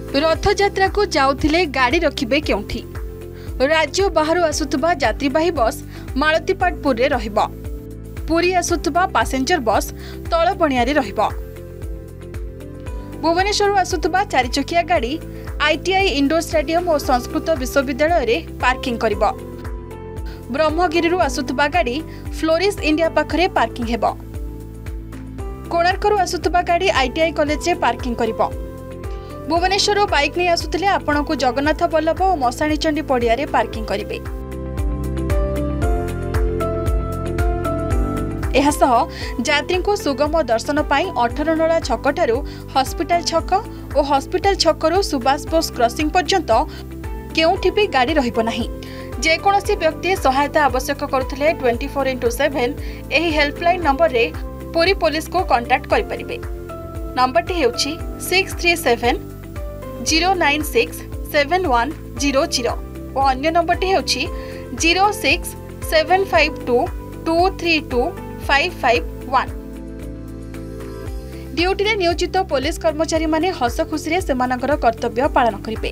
रथयात्रा को जाउथिले गाड़ी रखिबे केउठी? राज्य बाहर आसुथबा यात्रीवाही बस मालतीपाटपुर रे रहिबो। पुरी आसुथबा पैसेंजर बस तळबणिया रे रहिबो। भुवनेश्वर आसुथबा चारिचकिया गाड़ी आईटीआई इंडोर स्टेडियम और संस्कृत विश्वविद्यालय रे पार्किंग करिबो। ब्रह्मगिरी आसुथबा गाड़ी फ्लोरिस इंडिया पाखरे पार्किंग हेबो। कोणार्क आसुथबा गाड़ी आईटीआई कॉलेज रे पार्किंग करिबो। भुवनेश्वर बाइक नहीं आसुथिले आपण को जगन्नाथ बल्लभ और मशाणीचंडी पड़िया रे पार्किंग करिबे। एहासह यात्री को सुगम दर्शन पाई 18 नला छक ठारू हॉस्पिटल छक और हॉस्पिटल छकरू सुभाष बोस क्रॉसिंग पर्यंत केउठी भी गाड़ी रहिबो नाही। जेकोसी व्यक्ति सहायता आवश्यक करुथिले 24/7 एही हेल्पलाइन नंबर रे पुरी पुलिस को कांटेक्ट करि परिबे। नंबर टी हेउची 637-096-7100 और अन्य नंबर टी हेउची 06752232551। ड्यूटी रे नियोजित पुलिस कर्मचारी माने हस खुशी रे सेमानकर कर्तव्य पालन करिवे।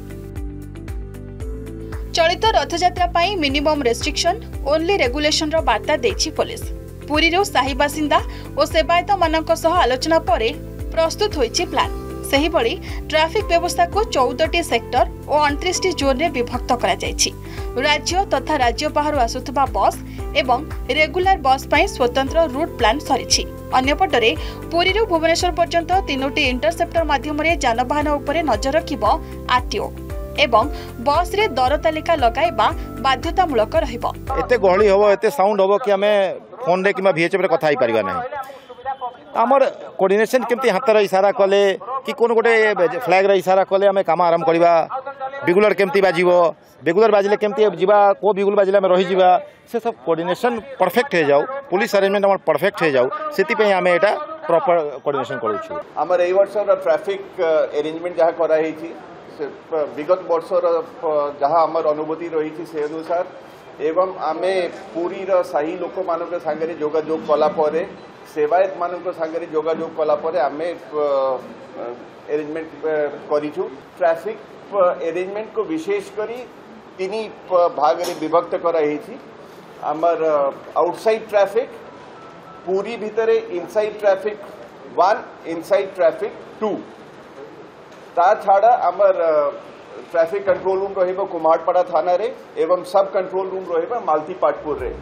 चलित रथयात्रा पाई मिनिमम रेस्ट्रिक्शन ओनली रेगुलेशन रो वार्ता देछि पुलिस। पुरी रो साही बासिंदा और सेवायत मानक सह आलोचना परे प्रस्तुत होइछि प्लान। सही बड़ी ट्रैफिक व्यवस्था को 14टी सेक्टर और 29टी जोन रे विभक्त करा जायछि। राज्य तथा राज्य बाहर आसुथबा बस एवं रेगुलर बस पाई स्वतंत्र रूट प्लान सरिछि। अन्यपटरे पुरी रो भुवनेश्वर पर्यंत 3टी इंटरसेप्टर माध्यम रे जानबाहन उपरे नजर रखिबो आरटीओ एवं बस रे दर तालिका लगाइबा बाध्यतामूलक रहिबो। एते गहली होबो एते साउंड होबो कि हमें फोन रे किमा VHF रे कथा ही परिबा नाही। आमर कोऑर्डिनेशन केमती हाथ इशारा कले कि कोन गोटे फ्लैग इशारा कले आम काम आरंभ करवा। बिगुलर केमती बाजिबो बिगुलर बाजिले केमती जीवा को बिगुल बाजिले आम रही जीवा से सब कोऑर्डिनेशन परफेक्ट हो जाऊ। पुलिस अरेंजमेंट आम परफेक्ट हो जाऊ से आम एटा प्रॉपर कोऑर्डिनेशन करूछु। आमर ए वर्षर ट्रैफिक अरेंजमेंट जहाँ कराई विगत वर्षर जहाँ आमर अनुभूति रही से अनुसार एवं आमे पूरी साही लोक मान सांगे जोगाजोग कला सेवायत मान सांगे जोगाजोग कला आमे अरेंजमेंट करिछु। ट्रैफिक अरेंजमेंट को विशेष करी 3 भाग रे विभक्त कराई। आमर आउटसाइड ट्रैफिक पूरी भितरे इनसाइड ट्रैफिक 1 इनसाइड ट्रैफिक 2 ता छाड़ा आमर ट्रैफिक कंट्रोल रूम रहिबो कुमारपाड़ा थाना रे एवं सब कंट्रोल रूम रहिबो मालतीपाटपुर रे।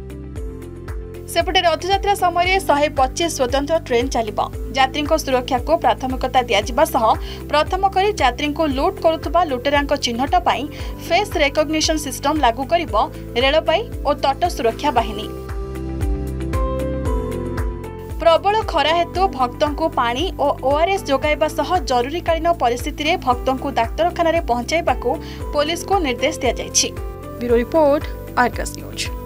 सेपटे रथयात्रा समय 125 स्वतंत्र ट्रेन चलिबो। यात्री सुरक्षा को प्राथमिकता दियाजिबा सह प्रथम करी यात्री को लूट करुथबा लुटेरांक चिन्हट पाई फेस रिकॉग्निशन सिस्टम लागू करिबो रेलपाई और तट सुरक्षा बाहिनी। प्रबल खरा हेतु भक्तों को पानी और ORS जोगाइबा सह जरूरीकालीन परिस्थिति रे भक्तों को डाक्तरखाना रे पहुंचाइबा को पुलिस को निर्देश दिया जायछि। Bureau report Argus news.